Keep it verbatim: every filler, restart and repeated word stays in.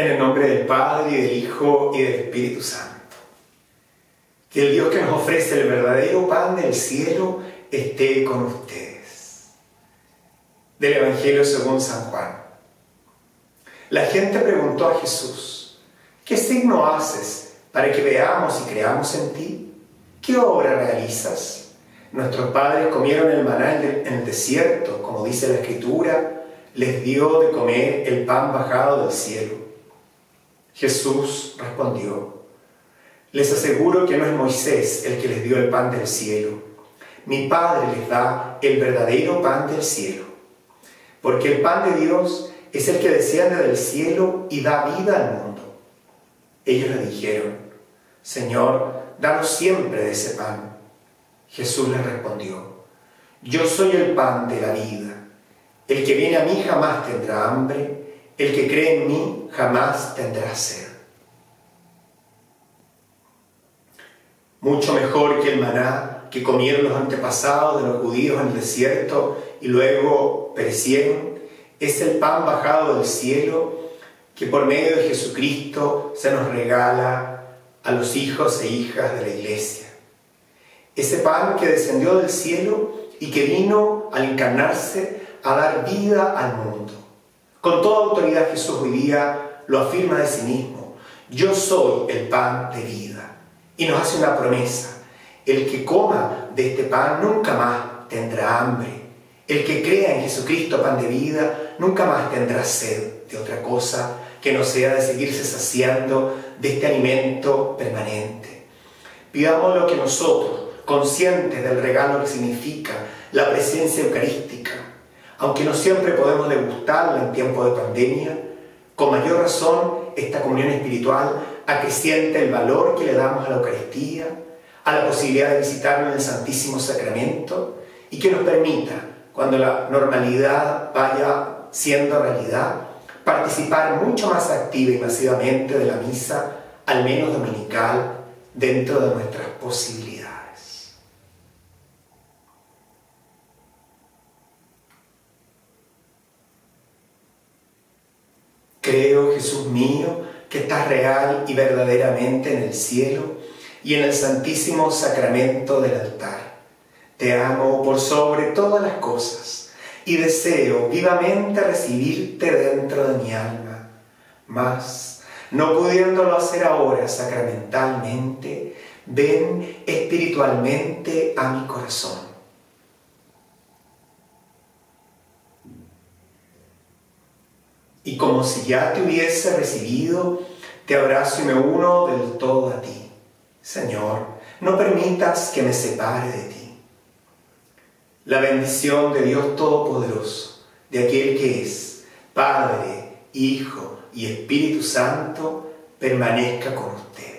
En el nombre del Padre, y del Hijo, y del Espíritu Santo. Que el Dios que nos ofrece el verdadero pan del cielo esté con ustedes. Del Evangelio según San Juan. La gente preguntó a Jesús: ¿qué signo haces para que veamos y creamos en ti? ¿Qué obra realizas? Nuestros padres comieron el maná en el desierto, como dice la Escritura, les dio de comer el pan bajado del cielo. Jesús respondió: les aseguro que no es Moisés el que les dio el pan del cielo. Mi Padre les da el verdadero pan del cielo. Porque el pan de Dios es el que desciende del cielo y da vida al mundo. Ellos le dijeron: Señor, danos siempre de ese pan. Jesús les respondió: yo soy el pan de la vida. El que viene a mí jamás tendrá hambre. El que cree en mí jamás tendrá sed. Mucho mejor que el maná que comieron los antepasados de los judíos en el desierto y luego perecieron, es el pan bajado del cielo que por medio de Jesucristo se nos regala a los hijos e hijas de la Iglesia. Ese pan que descendió del cielo y que vino al encarnarse a dar vida al mundo. Con toda autoridad Jesús hoy día lo afirma de sí mismo: yo soy el pan de vida. Y nos hace una promesa: el que coma de este pan nunca más tendrá hambre. El que crea en Jesucristo, pan de vida, nunca más tendrá sed de otra cosa que no sea de seguirse saciando de este alimento permanente. Pidamos lo que nosotros, conscientes del regalo que significa la presencia eucarística, aunque no siempre podemos degustarla en tiempo de pandemia, con mayor razón esta comunión espiritual acrecienta el valor que le damos a la Eucaristía, a la posibilidad de visitarlo en el Santísimo Sacramento, y que nos permita, cuando la normalidad vaya siendo realidad, participar mucho más activa y masivamente de la misa, al menos dominical, dentro de nuestras posibilidades. Creo, Jesús mío, que estás real y verdaderamente en el cielo y en el santísimo sacramento del altar. Te amo por sobre todas las cosas y deseo vivamente recibirte dentro de mi alma. Mas, no pudiéndolo hacer ahora sacramentalmente, ven espiritualmente a mi corazón. Y como si ya te hubiese recibido, te abrazo y me uno del todo a ti. Señor, no permitas que me separe de ti. La bendición de Dios Todopoderoso, de aquel que es Padre, Hijo y Espíritu Santo, permanezca con ustedes.